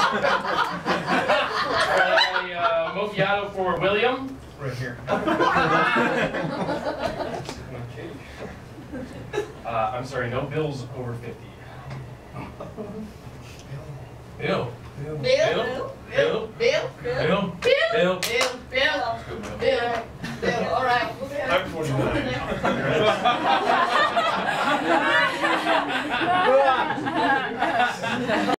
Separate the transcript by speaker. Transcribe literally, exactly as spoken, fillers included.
Speaker 1: A uh, Mochiato for William. Right here. Okay. Uh, I'm sorry, no bills over fifty.
Speaker 2: Bill.
Speaker 3: Bill.
Speaker 2: Bill.
Speaker 3: Bill.
Speaker 2: Bill.
Speaker 3: Bill.
Speaker 2: Bill.
Speaker 3: Bill.
Speaker 2: Bill.
Speaker 3: Bill. Bill.
Speaker 2: Bill.
Speaker 3: Bill. Bill. All right.
Speaker 1: I'm forty-nine.